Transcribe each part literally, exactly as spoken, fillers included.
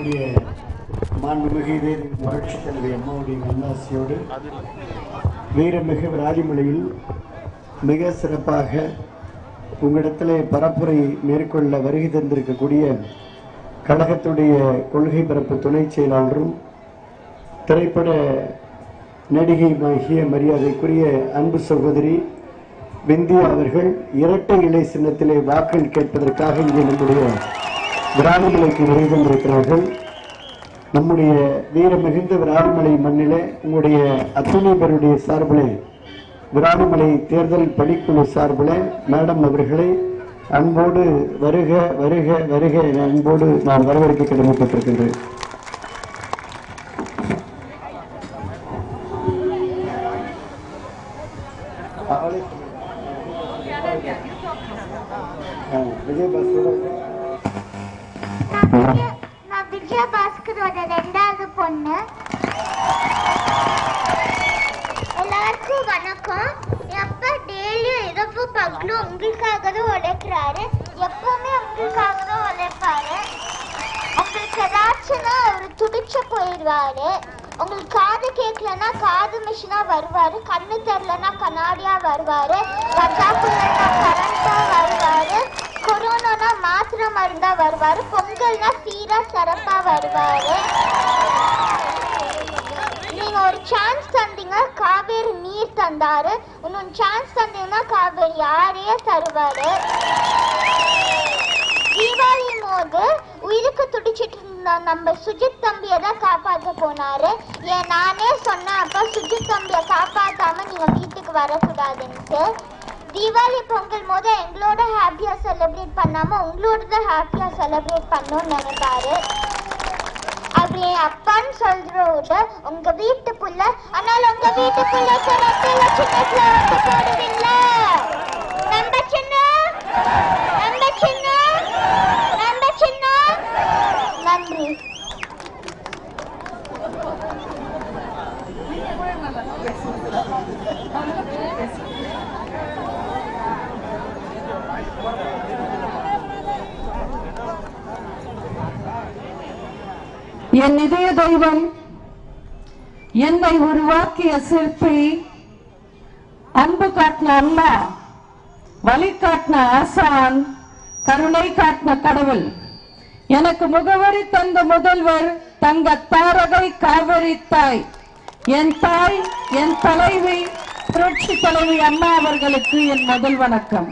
நம்முடைய மாண்புமிகு புரட்சி தலைவி அம்மாவுடைய நல்லாசியோடு வீரமிகு விராலிமலையில் மிக சிறப்பாக உங்களிடத்திலே பரப்புரை மேற்கொள்ள வருகை தந்திருக்கக்கூடிய கழகத்துடைய கொள்கை பரப்பு துணை செயலாளரும் திரைப்பட நடிகையாகிய மரியாதைக்குரிய அன்பு சகோதரி விந்தியா அவர்கள் இரட்டை இலை சின்னத்திலே வாக்கள் கேட்பதற்காக இங்கே நம்முடைய விராலிமலைக்கு வருகை தந்திருக்கிறார்கள். நம்முடைய வீர மிகுந்த விராலிமலை மண்ணிலே உங்களுடைய அத்தனை பேருடைய சார்பிலே விராலிமலை தேர்தல் பணிக்குழு சார்பிலே மேடம் அவர்களை அன்போடு வருக வருக வருக என அன்போடு நான் வரவேற்க கடமைப்பட்டிருக்கின்றேன். நான் விஜயா பாஸ்கரோட ரெண்டாவது பொண்ணு. எல்லாருக்கும் வணக்கம். எப்ப டெய்லியும் இரவு பகலும் உங்களுக்காக தான் உழைக்கிறாரு. எப்பவுமே உங்களுக்காக தான் உழைப்பாரு. உங்களுக்கு ஏதாச்சுன்னா அவரு துடிச்சு போயிடுவாரு. உங்களுக்கு காது கேட்கலன்னா காது மிஷினா வருவாரு. கண்ணு தெரியலன்னா கண்ணாடியா வருவாரு. கஜாக்குள்ளா கரண்டா வருவாரு. கொரோனா மாத்திரை மருந்தா வருவாரு. பொங்கல்னா சீரா சிறப்பா வருவாரு. நீங்க ஒரு சான்ஸ் தந்தீங்க, காவேரி நீர் தந்தாரு. இன்னொரு சான்ஸ் தந்தீங்கன்னா காவேரி யாரையே தருவாரு. தீபாவளி போது உயிருக்கு துடிச்சிட்டு இருந்த நம்ம சுஜித் தம்பியை தான் காப்பாற்ற போனாரு. ஏன் நானே சொன்னேன், அப்ப சுஜித் தம்பியை காப்பாத்தாம நீங்க வீட்டுக்கு வரக்கூடாதுன்ட்டு. தீபாவளி பொங்கல் போது எங்களோட ஹாப்பியா செலிப்ரேட் பண்ணாம உங்களோட தான் ஹாப்பியா செலிப்ரேட் பண்ணணும்னு நினைப்பாரு. அப்படி என் அப்பான்னு சொல்றோட உங்க வீட்டு புள்ள, ஆனால் உங்க வீட்டு புள்ளைக்கு ரெட்டையில சின்னத்துல ஓட்டு போடுவீங்கள? நம்ம சின்ன நம்ம சின்ன நம்ம சின்ன நன்றி. என் இதய தெய்வம், என்னை உருவாக்கிய சிற்பி, அன்பு காட்டின அம்மா, வழி காட்டின ஆசான், கருணை காட்டின கடவுள், எனக்கு முகவரி தந்த முதல்வர் தங்க தாரகை காவிரி தாய், என் தாய், என் தலைவி புரட்சி தலைவி அம்மா அவர்களுக்கு என் முதல் வணக்கம்.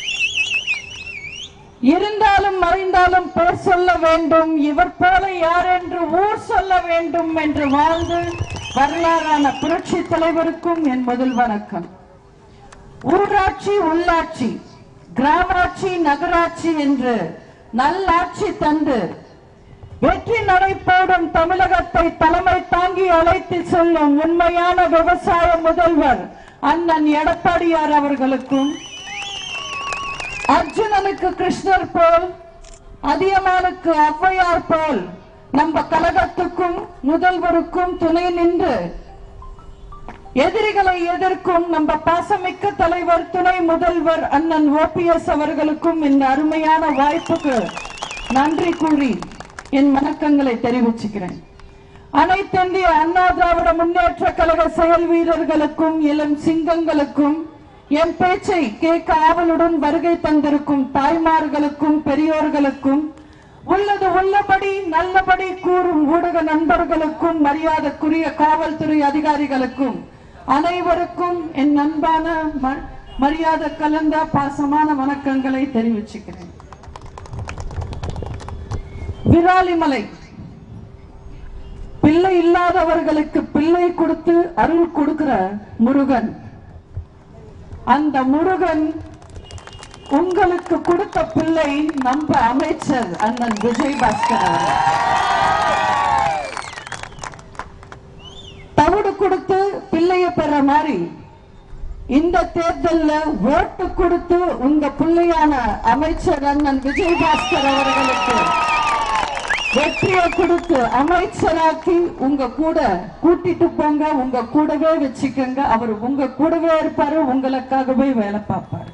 இருந்தாலும் மறைந்தாலும் பேர் சொல்ல வேண்டும், இவர் போல யார் என்று ஊர் சொல்ல வேண்டும் என்று வாழ்ந்து வரலாறான புரட்சி தலைவருக்கும் என் முதல் வணக்கம். ஊராட்சி, உள்ளாட்சி, கிராமாட்சி, நகராட்சி என்று நல்லாட்சி தந்து வெற்றி நடை போடும் தமிழகத்தை தலைமை தாங்கி அழைத்து செல்லும் உண்மையான விவசாய முதல்வர் அண்ணன் எடப்பாடியார் அவர்களுக்கும், அர்ஜுனனுக்கு கிருஷ்ணர் போல் அதியமானுக்கு ஔவையார் போல் நம்ம கழகத்துக்கும் முதல்வருக்கும் துணை நின்று எதிரிகளை எதிர்க்கும் நம்ம பாசமிக்க தலைவர் துணை முதல்வர் அண்ணன் ஓபிஎஸ் அவர்களுக்கும் இந்த அருமையான வாய்ப்புக்கு நன்றி கூறி என் வணக்கங்களை தெரிவிச்சுக்கிறேன். அனைத்திந்திய அண்ணா திராவிட முன்னேற்ற கழக செயல் வீரர்களுக்கும் இளம் சிங்கங்களுக்கும் என் பேச்சை கேட்க ஆவலுடன் வருகை தந்திருக்கும் தாய்மார்களுக்கும் பெரியோர்களுக்கும் உள்ளது உள்ளபடி நல்லபடி கூறும் ஊடக நண்பர்களுக்கும் மரியாதைக்குரிய காவல்துறை அதிகாரிகளுக்கும் அனைவருக்கும் என் அன்பான மரியாதை கலந்த பாசமான வணக்கங்களை தெரிவிச்சுக்கிறேன். விராலிமலை பிள்ளை இல்லாதவர்களுக்கு பிள்ளை கொடுத்து அருள் கொடுக்கிற முருகன். அந்த முருகன் உங்களுக்கு கொடுத்த பிள்ளை நம்ம அமைச்சர் அண்ணன் விஜய் பாஸ்கர். தவிடு கொடுத்து பிள்ளைய பெற மாதிரி இந்த தேர்தலில் ஓட்டு கொடுத்து உங்க பிள்ளையான அமைச்சர் அண்ணன் விஜய் பாஸ்கர் அவர்களுக்கு வெற்றியை கொடுத்து அமைச்சராக்கி உங்க கூட கூட்டிட்டு போங்க, உங்க கூடவே வச்சுக்கோங்க. அவர் உங்க கூடவே இருப்பாரு, உங்களுக்காகவே வேலை பார்ப்பாரு.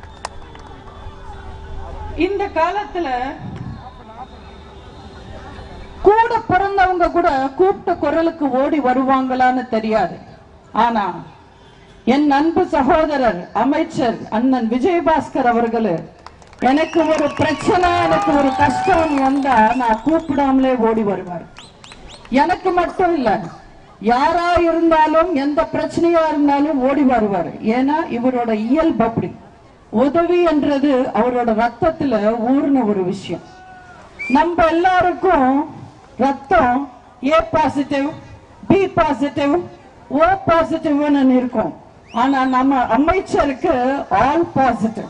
இந்த காலத்துல கூட பிறந்தவங்க கூட கூப்பிட்ட குரலுக்கு ஓடி வருவாங்களான்னு தெரியாது. ஆனா என் அன்பு சகோதரர் அமைச்சர் அண்ணன் விஜயபாஸ்கர் அவர்களே, எனக்கு ஒரு பிரச்சனை, எனக்கு ஒரு கஷ்டம் வந்தா நான் கூப்பிடாமலே ஓடி வருவார். எனக்கு மட்டும் இல்ல, யாரா இருந்தாலும் எந்த பிரச்சனையா இருந்தாலும் ஓடி வருவார். ஏன்னா இவரோட இயல்பு அப்படி. உதவி என்றது அவரோட ரத்தத்துல ஊர்ன ஒரு விஷயம். நம்ம எல்லாருக்கும் ரத்தம் A positive, B positive, O பாசிட்டிவ்னு இருக்கும். ஆனா நம்ம அமைச்சருக்கு ஆல் பாசிட்டிவ்.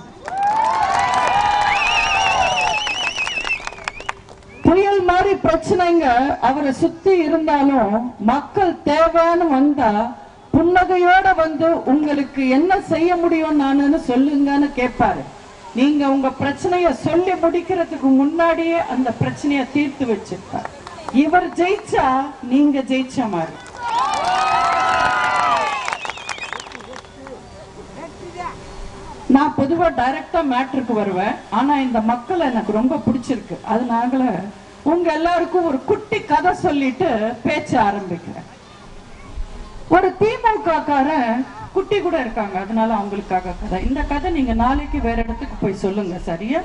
புயல் மாதிரி பிரச்சனைங்க அவரை சுத்தி இருந்தாலும் மக்கள் தேவைன்னு வந்தா புன்னகையோட வந்து உங்களுக்கு என்ன செய்ய முடியும் நானு சொல்லுங்கன்னு கேட்பாரு. நீங்க உங்க பிரச்சனைய சொல்லி முடிக்கிறதுக்கு முன்னாடியே அந்த பிரச்சனைய தீர்த்து வச்சிருப்பார். இவர் ஜெயிச்சா நீங்க ஜெயிச்ச மாதிரி. நான் பொதுவா டைரக்டா மேட்ருக்கு வருவேன். ஆனா இந்த மக்கள் எனக்கு ரொம்ப பிடிச்சிருக்கு. அதனால உங்க எல்லாருக்கும் ஒரு குட்டி கதை சொல்லிட்டு பேச்ச ஆரம்பிக்கிறேன். ஒரு திமுக காரன் குட்டி கூட இருக்காங்க, அதனால அவங்களுக்காக கதை. இந்த கதை நீங்க நாளைக்கு வேற இடத்துக்கு போய் சொல்லுங்க, சரியா?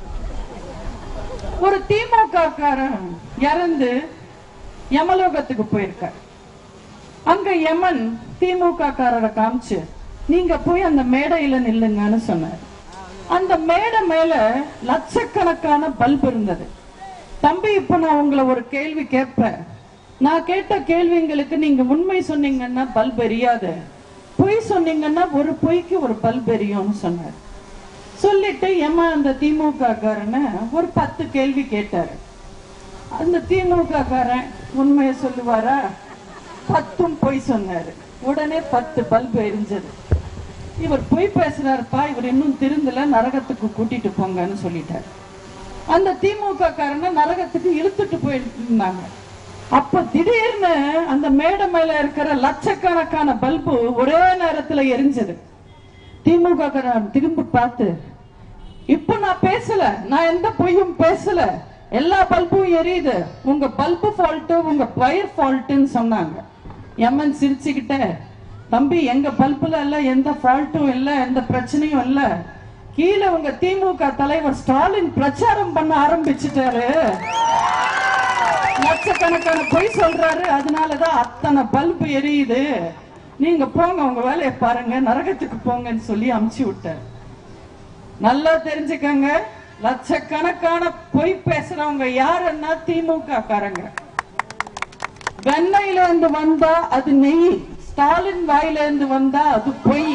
ஒரு திமுக காரன் இறந்து யமலோகத்துக்கு போயிருக்கார். அங்க யமன் திமுக காரரை காமிச்சு, நீங்க போய் அந்த மேடையில நில்லுங்கன்னு சொன்னார். அந்த மேடை மேல லட்சக்கணக்கான பல்ப் இருந்தது. தம்பி, இப்ப நான் உங்களை ஒரு கேள்வி கேட்பேன். நான் கேட்ட கேள்விங்களுக்கு நீங்க உண்மை சொன்னீங்கன்னா பல்ப் எரியாது, பொய் சொன்னீங்கன்னா ஒரு பொய்க்கு ஒரு பல்ப் எரியும்னு சொன்னார். சொல்லிட்டு ஏமா அந்த திமுக காரனை ஒரு பத்து கேள்வி கேட்டாரு. அந்த திமுக காரன் உண்மையை சொல்லுவாரா? பத்தும் பொய் சொன்னாரு. உடனே பத்து பல்பு எரிஞ்சது. இவர் பொய் பேசுறாருப்பா, இவர் இன்னும் திருந்தல, நரகத்துக்கு கூட்டிட்டு போங்கன்னு சொல்லிட்டாரு. அந்த திமுக காரனை நரகத்துக்கு இழுத்துட்டு போயிட்டு இருந்தாங்க. அப்ப திடீர்னு அந்த மேடை மேல இருக்கிற லட்சக்கணக்கான பல்பு ஒரே நேரத்துல எரிஞ்சது. திமுக காரன் திரும்பி பார்த்து, இப்ப நான் பேசல, நான் எந்த பொய்யும் பேசல, எல்லா பல்பும் எரியுது, உங்க பல்பு ஃபால்ட்டு, உங்க வயர் ஃபால்ட்டுன்னு சொன்னாங்க. எம்மன் சிரிச்சுக்கிட்ட, தம்பி எங்க பல்புல இல்ல, எந்த ஃபால்ட்டும் இல்ல, எந்த பிரச்சனையும் இல்ல, கீழே உங்க திமுக தலைவர் ஸ்டாலின் பிரச்சாரம் பண்ண ஆரம்பிச்சுட்டாரு, லட்சக்கணக்கான பொய் சொல்றாரு, அதனாலதான் அத்தனை பல்பு எரியுது, நீங்க போங்க உங்க வேலையை பாருங்க, நரகத்துக்கு போங்கன்னு சொல்லி அமுச்சு விட்டார். நல்லா தெரிஞ்சுக்கங்க, லட்சக்கணக்கான பொய் பேசுறவங்க யாருன்னா திமுக காரங்க. வெண்ணையில இருந்து வந்தா அது நெய், ஸ்டாலின் வாயில இருந்து வந்தா அது பொய்.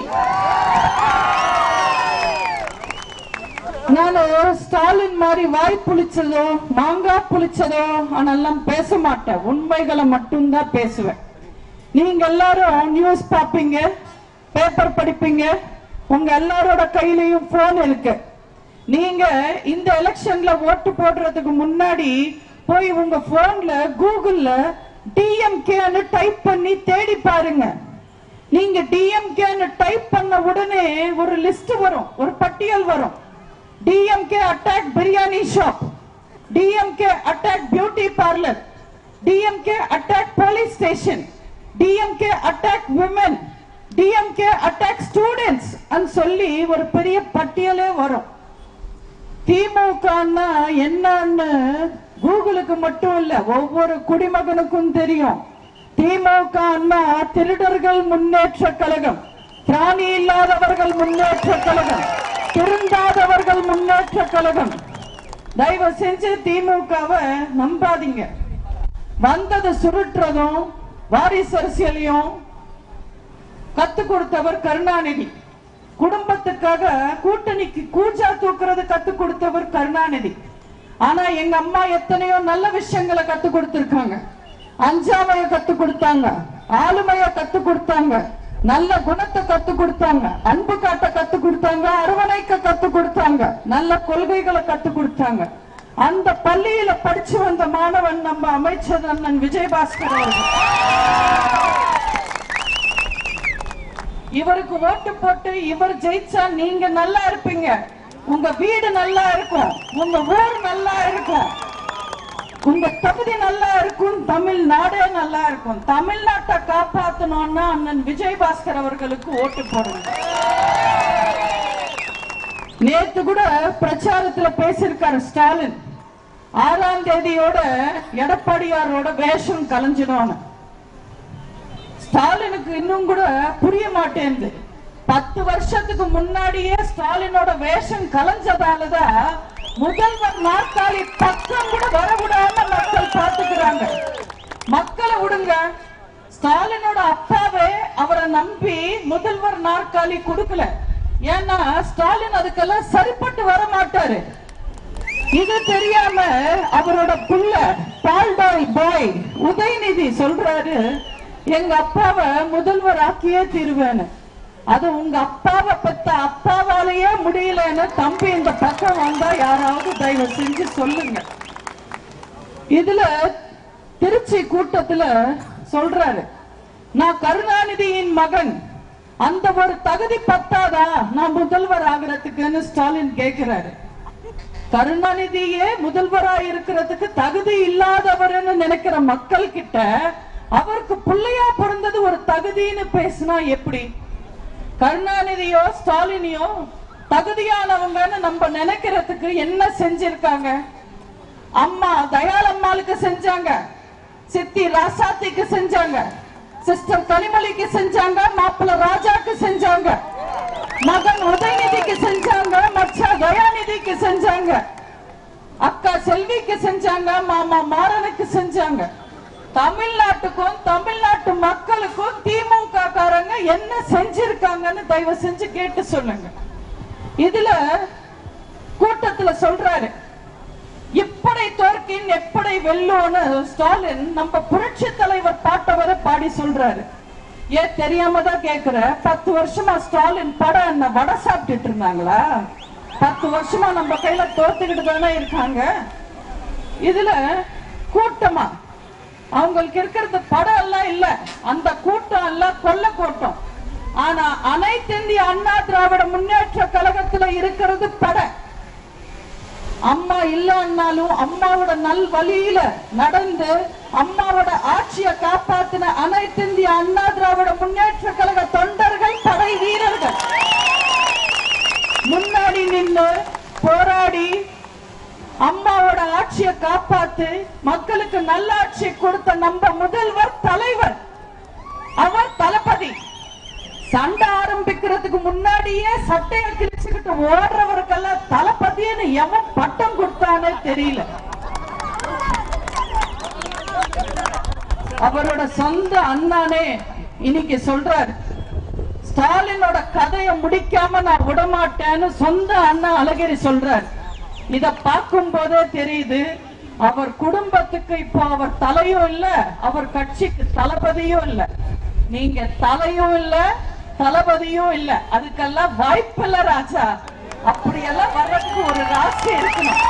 நானு ஸ்டாலின் மாதிரி வாய் புளிச்சதோ மாங்காய் புளிச்சதோ ஆனெல்லாம் பேச மாட்டேன், உண்மைகளை மட்டும்தான் பேசுவேன். நீங்க எல்லாரும் நியூஸ் பாப்பீங்க, பேப்பர் படிப்பீங்க, உங்க எல்லாரோட கையிலையும் போன் இருக்கு. நீங்க இந்த எலெக்ஷன்ல ஓட்டு போடுறதுக்கு முன்னாடி போய் உங்க போன்ல கூகுள்ல டிஎம்கேன்னு டைப் பண்ணி தேடி பாருங்க. நீங்க டிஎம்கேன்னு டைப் பண்ண உடனே ஒரு லிஸ்ட் வரும், ஒரு பட்டியல் வரும். DMK attack biryani shop, DMK attack beauty parlour, DMK attack police station, DMK attack women, DMK attack students அன்னு சொல்லி ஒரு பெரிய பட்டியலே வரும். திமுக என்னன்னு கூகுளுக்கு மட்டும் இல்ல, ஒவ்வொரு குடிமகனுக்கும் தெரியும். திமுக திருடர்கள் முன்னேற்ற கழகம், திராணி இல்லாதவர்கள் முன்னேற்ற கழகம், திருந்தாதவர்கள் முன்னேற்ற கழகம். தயவு செஞ்சு திமுகவை நம்பாதீங்க. வந்தது சுருட்டுறதும் வாரிசு அரசியலையும் கத்து கொடுத்தவர் கருணாநிதி. குடும்பத்துக்காக கூட்டணிக்கு கூஜா தூக்குறது கத்து கொடுத்தவர் கருணாநிதி. ஆனா எங்க அம்மா எத்தனையோ நல்ல விஷயங்களை கத்து கொடுத்திருக்காங்க. அஞ்சாமைய கத்து கொடுத்தாங்க, ஆளுமைய கத்து கொடுத்தாங்க, நல்ல குணத்தை கத்து கொடுத்தாங்க, அன்பு காட்ட கத்து கொடுத்தாங்க, அரவணைக்க கத்து கொடுத்தாங்க, நல்ல கொள்கைகளை கத்து கொடுத்தாங்க. அந்த பள்ளியில படிச்சு வந்த மாணவன் நம்ம அமைச்சர் அண்ணன் விஜயபாஸ்கர் அவர்கள். இவருக்கு ஓட்டு போட்டு இவர் ஜெயிச்சா நீங்க நல்லா இருப்பீங்க, உங்க வீடு நல்லா இருக்கும், உங்க ஊர் நல்லா இருக்கும். உங்க தகுதி நல்லா இருக்கும், தமிழ்நாடே நல்லா இருக்கும். தமிழ்நாட்டை காப்பாற்றணும்னா அண்ணன் விஜயபாஸ்கர் அவர்களுக்கு ஓட்டு போடுங்க. நேத்து கூட பிரச்சாரத்துல பேசியிருக்காரு ஸ்டாலின், ஆறாம் தேதியோட எடப்பாடியாரோட வேஷம் கலைஞ்சிடும். ஸ்டாலினுக்கு இன்னும் கூட புரிய மாட்டேங்குது. பத்து வருஷத்துக்கு முன்னாடியே ஸ்டாலினோட வேஷம் கலைஞ்சதாலதான் முதல்வர் நாற்காலி பக்கம் கூட வரவிடாம மக்கள் பார்த்துக்கிறாங்க. மக்களை விடுங்க, ஸ்டாலினோட அப்பாவே அவரை நம்பி முதல்வர் நாற்காலி கொடுக்கல. ஏன்னா ஸ்டாலின் அதுக்கெல்லாம் சரிப்பட்டு வர மாட்டாரு. இது தெரியாம அவரோட புள்ள பால்டாய் பாய் உதயநிதி சொல்றாரு, எங்க அப்பாவை முதல்வர் ஆக்கியே தீருவேன்னு. அது உங்க அப்பாவை பத்த அப்பாவாலேயே முடியலன்னு தம்பி இந்த பக்கம் வந்தா யாராவது தயவு செஞ்சு சொல்லுங்க. இதுல திருச்சி கூட்டத்துல சொல்றாரு, நான் கருணாநிதியின் மகன், அந்த ஒரு தகுதி பத்தாதா நான் முதல்வர் ஆகிறதுக்குன்னு ஸ்டாலின் கேட்கிறாரு. கருணாநிதியே முதல்வராக இருக்கிறதுக்கு தகுதி இல்லாதவர்னு நினைக்கிற மக்கள் கிட்ட அவருக்கு பிள்ளையா பிறந்தது ஒரு தகுதின்னு பேசினா எப்படி? கருணாநிதியோ ஸ்டாலினியோ தகுதியானவங்கன்னு நம்ம நினைக்கிறதுக்கு என்ன செஞ்சிருக்காங்க? அம்மா தயாளம்மாளுக்கு செஞ்சாங்க, சித்தி ராசாத்திக்கு செஞ்சாங்க, சிஸ்டர் கனிமொழிக்கு செஞ்சாங்க, மாப்பிள்ள ராஜாக்கு செஞ்சாங்க, மகன் உதயநிதிக்கு செஞ்சாங்க, மச்சா தயாநிதிக்கு செஞ்சாங்க, அக்கா செல்விக்கு செஞ்சாங்க, மாமா மாறனுக்கு செஞ்சாங்க. தமிழ்நாட்டுக்கும் தமிழ்நாட்டு மக்களுக்கும் திமுக காரங்க என்ன செஞ்சிருக்காங்கன்னு தயவு செஞ்சு கேட்டு சொல்லுங்க. இதுல கூட்டத்துல சொல்றாரு, இப்படை தோற்கின் எப்படை வெல்லோன்னு ஸ்டாலின் நம்ம புரட்சி தலைவர் பாட்டவரை பாடி சொல்றாரு. ஏன் தெரியாம தான் கேக்குற, பத்து வருஷமா ஸ்டாலின் படம் என்ன வடை சாப்பிட்டுட்டு இருந்தாங்களா? பத்து வருஷமா நம்ம கையில தோத்துக்கிட்டு தானே இருக்காங்க. இதுல கூட்டமா அவங்களுக்கு இருக்கிறது படம் எல்லாம் இல்ல, அந்த கூட்டம் எல்லாம் கொல்ல கூட்டம். ஆனா அனைத்து இந்திய அண்ணா திராவிட முன்னேற்ற கழகத்துல இருக்கிறது பட. அம்மா இல்லைன்னாலும் அம்மாவோட நல் வழியில நடந்து அம்மாவோட ஆட்சியை காப்பாத்தின அனைத்து இந்திய அண்ணா திராவிட முன்னேற்ற கழக தொண்டர்கள், படை வீரர்கள் முன்னாடி நின்று போராடி அம்மாவோட ஆட்சியை காப்பாத்து மக்களுக்கு நல்ல ஆட்சி கொடுத்த நம்ம முதல்வர் தலைவர், அவர் தளபதி. சண்டை ஆரம்பிக்கிறதுக்கு முன்னாடியே சட்டையை கிழிச்சுக்கிட்டு ஓடுறவருக்கெல்லாம் தளபதினு எவன் பட்டம் கொடுத்தானே தெரியல. அவரோட சொந்த அண்ணானே இன்னைக்கு சொல்றாரு, ஸ்டாலினோட கதையை முடிக்காம நான் விடமாட்டேன்னு சொந்த அண்ணா அழகிரி சொல்றாரு. இத பார்க்கும் போதே தெரியுது, அவர் குடும்பத்துக்கு இப்போ அவர் தலையும் இல்ல, அவர் கட்சிக்கு தளபதியும் இல்ல. நீங்க தலையும் இல்ல, தளபதியும் இல்ல, அதுக்கெல்லாம் வாய்ப்பு இல்ல ராஜா. அப்படியெல்லாம் வர்றதுக்கு ஒரு ராசி இருக்கணும்.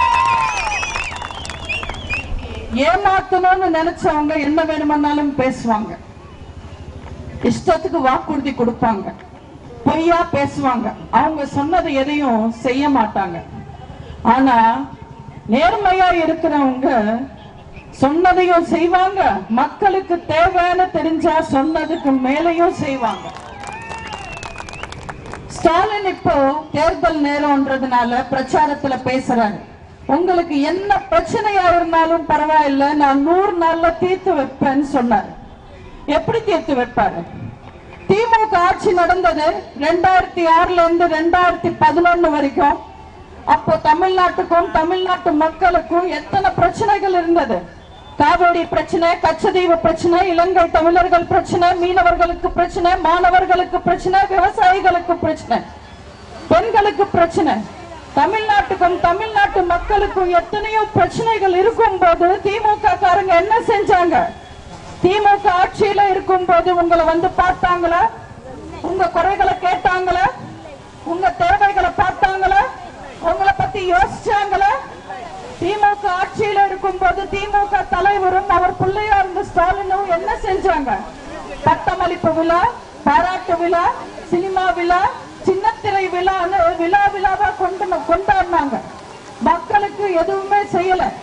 ஏமாத்தணும்னு நினைச்சவங்க என்ன வேணுமானாலும் பேசுவாங்க, இஷ்டத்துக்கு வாக்குறுதி கொடுப்பாங்க, பொய்யா பேசுவாங்க, அவங்க சொன்னது எதையும் செய்ய மாட்டாங்க. ஆனா நேர்மையா இருக்கிறவங்க சொன்னதையும் செய்வாங்க, மக்களுக்கு தேவைன்னு தெரிஞ்சா சொன்னதுக்கு மேலையும் செய்வாங்க. ஸ்டாலின் இப்போ தேர்தல் நேரம்ன்றதுனால பிரச்சாரத்துல பேசுறாரு, உங்களுக்கு என்ன பிரச்சனையா இருந்தாலும் பரவாயில்ல, நான் நூறு நாள்ல தீர்த்து வைப்பேன்னு சொன்னாரு. எப்படி தீர்த்து வைப்பாரு? திமுக ஆட்சி நடந்தது ரெண்டாயிரத்தி ஆறுல இருந்து ரெண்டாயிரத்தி பதினொன்னு வரைக்கும். அப்போ தமிழ்நாட்டுக்கும் தமிழ்நாட்டு மக்களுக்கும் எத்தனை பிரச்சனைகள் இருந்தது? காவிரி பிரச்சனை, கச்சதீவு பிரச்சனை, இலங்கை தமிழர்கள் பிரச்சனை, மீனவர்களுக்கு பிரச்சனை, மாணவர்களுக்கு பிரச்சனை, விவசாயிகளுக்கு பிரச்சனை, பெண்களுக்கு பிரச்சனை. தமிழ்நாட்டுக்கும் தமிழ்நாட்டு மக்களுக்கும் எத்தனையோ பிரச்சனைகள் இருக்கும் போது திமுக காரங்க என்ன செஞ்சாங்க? திமுக ஆட்சியில இருக்கும் போது உங்களை வந்து பார்த்தாங்களா? உங்க குறைகளை கேட்டாங்களா? உங்க தேவைகளை பார்த்தாங்களா? உங்களை பத்தி யோசிச்சாங்களா? திமுக ஆட்சியில இருக்கும் போது திமுக தலைவரும் அவர் பிள்ளையா இருந்த ஸ்டாலினும் என்ன செஞ்சாங்க? பட்டமளிப்பு விழா, பாராட்டு விழா, சினிமா விழா, சின்னத்திரை விழான்னு விழா விழாவா கொண்டு கொண்டாடினாங்க. மக்களுக்கு எதுவுமே செய்யல.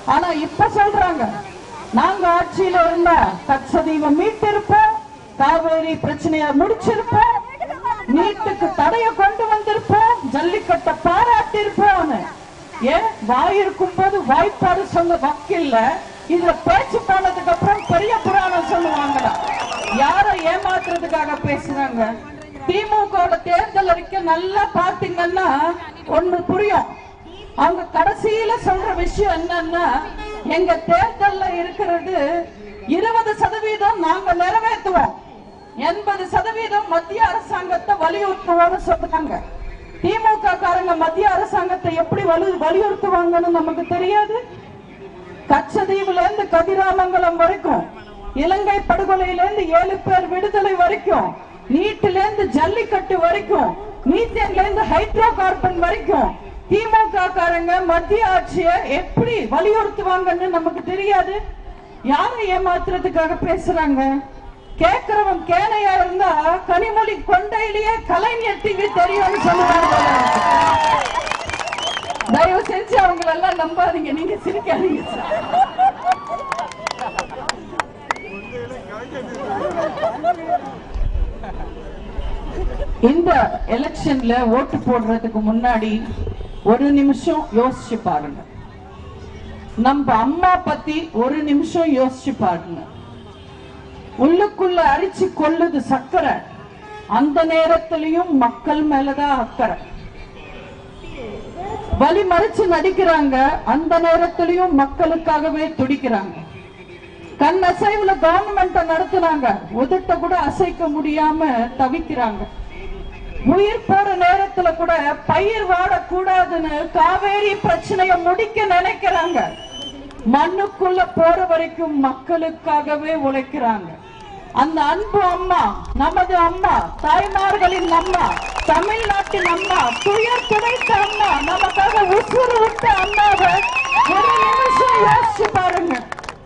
ஆனா இப்ப சொல்றாங்க நாங்க ஆட்சியில இருந்தா கச்சதீவை மீட்டிருப்போம், காவேரி பிரச்சனைய முடிச்சிருப்போம், நீட்டுக்கு தடைய கொண்டு வந்திருப்போம், ஜல்லிக்கட்டை பாராட்டி இருப்போம். ஏன் வாயிருக்கும் போது வாய்ப்பாடு சொல்ல வக்கில்ல, இதுல பேச்சு போனதுக்கு அப்புறம் பெரிய புராணம் சொல்லுவாங்களா? யாரை ஏமாத்துறதுக்காக பேசுறாங்க? திமுக தேர்தல் அறிக்கை நல்லா பாத்தீங்கன்னா ஒண்ணு புரியும். அவங்க கடைசியில சொல்ற விஷயம் என்னன்னா, எங்க தேர்தல்ல இருக்கிறது இருபது சதவீதம் நாங்க நிறைவேற்றுவோம், எண்பது சதவீதம் மத்திய அரசாங்கத்தை வலியுறுத்துவோம்னு சொல்றாங்க. திமுக காரங்க மத்திய அரசாங்கத்தை எப்படி வலியுறுத்துவாங்கன்னு நமக்கு தெரியாது. கச்சதீவுல இருந்து கதிராமங்கலம் வரைக்கும், இலங்கை படுகொலையில இருந்து ஏழு பேர் விடுதலை வரைக்கும், நீட்டில இருந்து ஜல்லிக்கட்டு வரைக்கும், மீத்தேன்ல இருந்து ஹைட்ரோ கார்பன் வரைக்கும் திமுக காரங்க மத்திய ஆட்சியை எப்படி வலியுறுத்துவாங்கன்னு நமக்கு தெரியாது. யாரை ஏமாத்துறதுக்காக பேசுறாங்க? கேட்கிறவன் கேனையா இருந்தா கனிமொழி கொண்டையிலேயே கலைஞர் டிவி தெரியும்னு சொல்லுவாங்க. தயவு செஞ்சு அவங்களெல்லாம் நம்பாதீங்க, நீங்க சிரிக்காதீங்க. இந்த எலெக்ஷன்ல ஓட்டு போடுறதுக்கு முன்னாடி ஒரு நிமிஷம் யோசிச்சு பாருங்க. நம்ம அம்மா பத்தி ஒரு நிமிஷம் யோசிச்சு பாருங்க. உள்ளுக்குள்ள அரிச்சு கொள்ளுது சக்கரை, அந்த நேரத்திலையும் மக்கள் மேலதான் அக்கறை. வலி மறைச்சு நடிக்கிறாங்க, அந்த நேரத்திலையும் மக்களுக்காகவே துடிக்கிறாங்க. கண் அசைவுல கவர்மெண்ட் நடத்துறாங்க, உதட்ட கூட அசைக்க முடியாம தவிக்கிறாங்க. உயிர் போற நேரத்துல கூட பயிர் வாடக்கூடாதுன்னு காவேரி பிரச்சனைய முடிக்க நினைக்கிறாங்க. மண்ணுக்குள்ள போற வரைக்கும் மக்களுக்காகவே உழைக்கிறாங்க. அந்த அன்பு அம்மா, நமது அம்மா, தாய்மார்களின் அம்மா, தமிழ்நாட்டின் அம்மா, துயர் துடைத்த அம்மா, நமக்காக உசுறு விட்ட அம்மாவை ஒரு நிமிஷம் யோசிச்சு பாருங்க.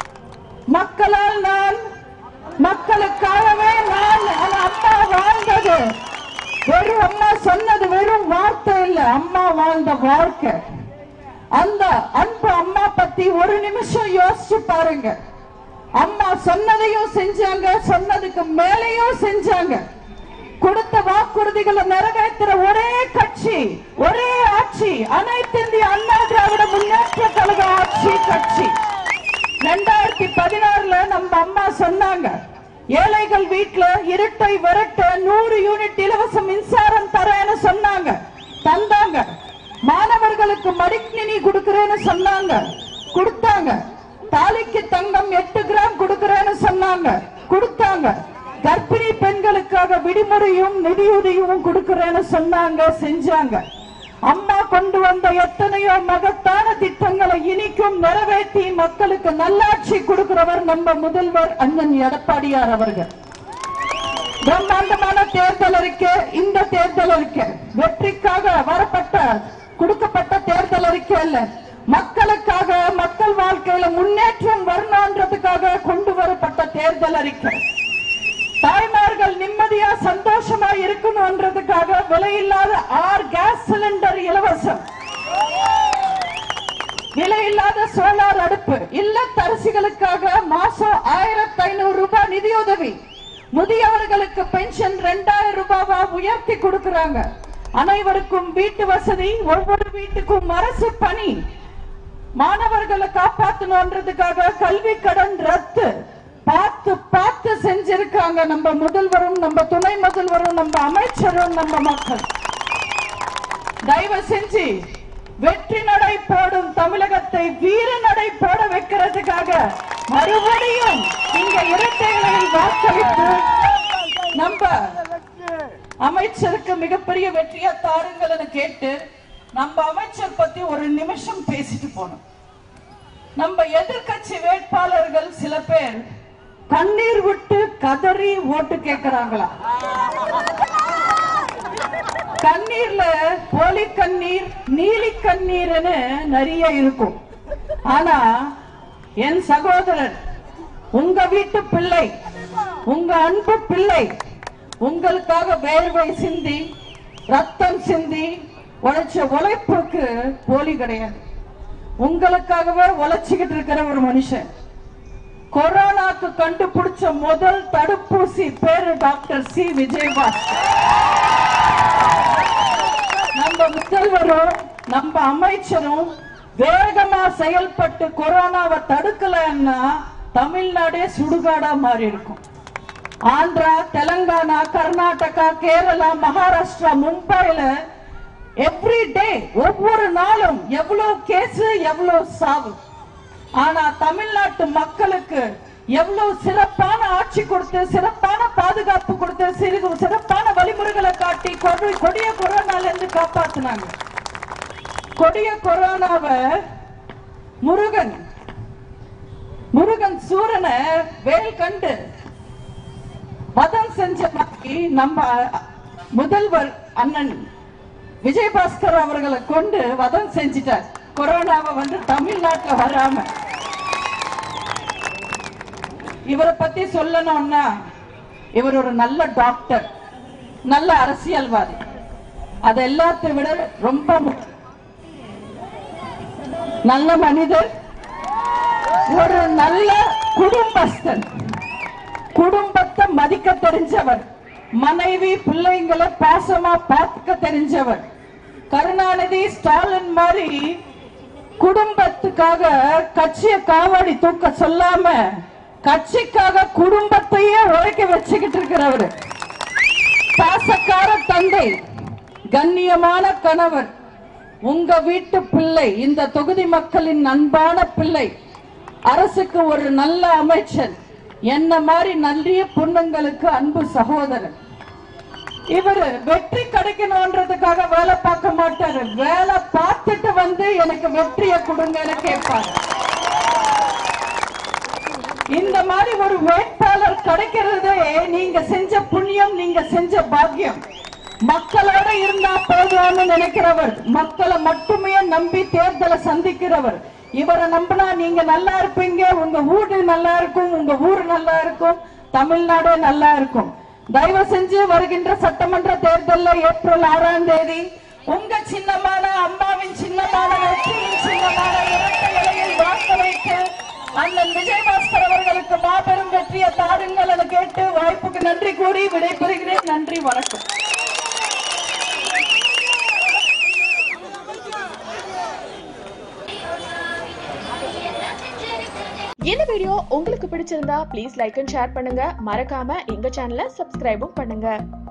மக்களால் நான், மக்களுக்காகவே நான், அம்மா வாழ்ந்தது வெறும் அம்மா சொன்னது வெறும் வார்த்தை இல்ல, அம்மா வாழ்ந்த வாழ்க்கை. அந்த அன்பு அம்மா பத்தி ஒரு நிமிஷம் யோசிச்சு பாருங்க. அம்மா சொன்னதையும் செஞ்சாங்க, சொன்னதுக்கு மேலையும் செஞ்சாங்க. கொடுத்த வாக்குறுதிகளை நிறைவேற்றுற ஒரே கட்சி, ஒரே ஆட்சி அனைத்து இந்திய அண்ணா திராவிட முன்னேற்ற கழக ஆட்சி கட்சி. ரெண்டாயிரத்தி பதினாறுல நம்ம அம்மா சொன்னாங்க, ஏழைகள் வீட்டுல இருட்டை விரட்ட நூறு யூனிட் இலவச மின்சாரம் தரேன்னு சொன்னாங்க, தந்தாங்க. மாணவர்களுக்கு மடிக்கணினி கொடுக்கறேன்னு சொன்னாங்க, கொடுத்தாங்க. தாலிக்கு தங்கம் எட்டு கிராம் கொடுக்கறேன்னு சொன்னாங்க, கொடுத்தாங்க. கர்ப்பிணி பெண்களுக்காக விடுமுறையும் நிதியுதவியும் கொடுக்கறேன்னு சொன்னாங்க, செஞ்சாங்க. அம்மா கொண்டு வந்த எத்தனையோ மகத்தான திட்டங்களை இனிக்கும் நிறைவேற்றி மக்களுக்கு நல்லாட்சி கொடுக்கிறவர் நம்ம முதல்வர் அண்ணன் எடப்பாடியார் அவர்கள். பிரம்மாண்டமான தேர்தல் அறிக்கை, இந்த தேர்தல் அறிக்கை வெற்றிக்காக வரப்பட்ட கொடுக்கப்பட்ட தேர்தல் அறிக்கை அல்ல, மக்களுக்காக, மக்கள் வாழ்க்கையில முன்னேற்றம் வரணுன்றதுக்காக கொண்டு வரப்பட்ட தேர்தல் அறிக்கை. தாய்மார்கள் நிம்மதியா சந்தோஷமா இருக்கணும்ன்றதுக்காக விலையில்லாத ஆறு கேஸ் சிலிண்டர் இலவசம், விலையில்லாத சோலார் அடுப்பு, இல்லத்தரசிகளுக்காக மாசம் ஆயிரத்தி ஐநூறு ரூபாய் நிதியுதவி, முதியவர்களுக்கு பென்ஷன் ரெண்டாயிரம் ரூபாவா உயர்த்தி கொடுக்கறாங்க. அனைவருக்கும் வீட்டு வசதி, ஒவ்வொரு வீட்டுக்கும் அரசு பணி, மாணவர்களை காப்பாற்றணும்ன்றதுக்காக கல்வி கடன் ரத்து, பார்த்து பார்த்து செஞ்சிருக்காங்க நம்ம முதல்வரும், நம்ம துணை முதல்வரும், நம்ம அமைச்சரும், நம்ம மக்கள். தயவு செஞ்சு வெற்றி நடை போடும் தமிழகத்தை வீர நடை போட வைக்கிறதுக்காக மறுபடியும் இங்க இரட்டைகளில் வாக்களித்து நம்ம அமைச்சருக்கு மிகப்பெரிய வெற்றியா தாருங்கள்னு கேட்டு நம்ம அமைச்சர் பத்தி ஒரு நிமிஷம் பேசிட்டு போனோம். நம்ம எதிர்கட்சி வேட்பாளர்கள் சில பேர் கண்ணீர் விட்டு கதறி ஓட்டு கேட்கிறாங்களா? கண்ணீர்ல போலி கண்ணீர், நீலி கண்ணீர்னு நிறைய இருக்கும். ஆனா என் சகோதரர், உங்க வீட்டு பிள்ளை, உங்க அன்பு பிள்ளை, உங்களுக்காக வேர்வை சிந்தி ரத்தம் சிந்தி உழைச்ச உழைப்புக்கு போலி கிடையாது. உங்களுக்காகவே உழைச்சிக்கிட்டு இருக்கிற ஒரு மனுஷன். கொரோனாக்கு கண்டுபிடிச்ச முதல் தடுப்பூசி பேரு டாக்டர் சி விஜயபாஸ்கர். நம்ம முதல்வரும் நம்ம அமைச்சரும் வேகமா செயல்பட்டு கொரோனாவை தடுக்கலன்னா தமிழ்நாடே சுடுகாடா மாறி இருக்கும். ஆந்திரா, தெலுங்கானா, கர்நாடகா, கேரளா, மகாராஷ்டிரா, மும்பைல எவ்ரி டே ஒவ்வொரு நாளும் எவ்வளவு கேஸ், எவ்வளவு சாவு. ஆனா தமிழ்நாட்டு மக்களுக்கு எவ்வளவு சிறப்பான ஆட்சி கொடுத்து, சிறப்பான பாதுகாப்பு கொடுத்து, சிறு சிறப்பான வழிமுறைகளை காட்டி கொடிய கொரோனால இருந்து காப்பாத்தினாங்க. கொடிய கொரோனாவை முருகன் முருகன் சூரனை வேல் கண்டு வதம் செஞ்ச மாதிரி நம்ம முதல்வர் அண்ணன் விஜயபாஸ்கர் அவர்களை கொண்டு வதம் செஞ்சிட்டார். கொரோனாவை வந்து தமிழ்நாட்டில் வராம. இவரை பத்தி சொல்லணும்னா இவர் ஒரு நல்ல டாக்டர், நல்ல அரசியல்வாதி. அது எல்லாத்தை விட ரொம்ப நல்ல மனிதர், ஒரு நல்ல குடும்பஸ்தன், குடும்பத்தை மதிக்க தெரிஞ்சவர், மனைவி பிள்ளைங்களை பாசமா பார்த்துக்க தெரிஞ்சவர். கருணாநிதி, ஸ்டாலின் மாதிரி குடும்பத்துக்காக கட்சியை காவாடி தூக்க சொல்லாம கட்சிக்காக குடும்பத்தையே உழைக்க வச்சுக்கிட்டு இருக்கிறவர். பாசக்கார தந்தை, கண்ணியமான கணவர், உங்க வீட்டு பிள்ளை, இந்த தொகுதி மக்களின் அன்பான பிள்ளை, அரசுக்கு ஒரு நல்ல அமைச்சர், என்ன மாதிரி நல்ல பொண்ணுங்களுக்கு அன்பு சகோதரர். இவர் வெற்றி கிடைக்கணும்ன்றதுக்காக வேலை பார்க்க மாட்டாரு. வேலை பார்த்துட்டு வந்து எனக்கு வெற்றியை கொடுங்கன்னு கேட்பாரு. இந்த மாதிரி ஒரு வேட்பாளர் கிடைக்கிறதே நீங்க செஞ்ச புண்ணியம், நீங்க செஞ்ச பாக்கியம். மக்களோட இருந்தா போதும்னு நினைக்கிறவர், மக்களை மட்டுமே நம்பி தேர்தலை சந்திக்கிறவர். இவரை நம்பினா நீங்க நல்லா இருப்பீங்க, உங்க ஊரு நல்லா இருக்கும், உங்க ஊர் நல்லா இருக்கும், தமிழ்நாடு நல்லா இருக்கும். தயவு செஞ்சு வருகின்ற சட்டமன்ற தேர்தலில் ஏப்ரல் ஆறாம் தேதி உங்க சின்னமான, அம்மாவின் சின்னமான, வெற்றியின் சின்னமான இரட்டை இலையில் வாக்கு வைத்து அண்ணன் விஜயபாஸ்கர் அவர்களுக்கு மாபெரும் வெற்றியை தாருங்கள் என கேட்டு வாய்ப்புக்கு நன்றி கூறி விடைபெறுகிறேன். நன்றி, வணக்கம். இந்த வீடியோ உங்களுக்கு பிடிச்சிருந்தா ப்ளீஸ் லைக் அண்ட் ஷேர் பண்ணுங்க. மறக்காம எங்க சேனலை சப்ஸ்கிரைபும் பண்ணுங்க.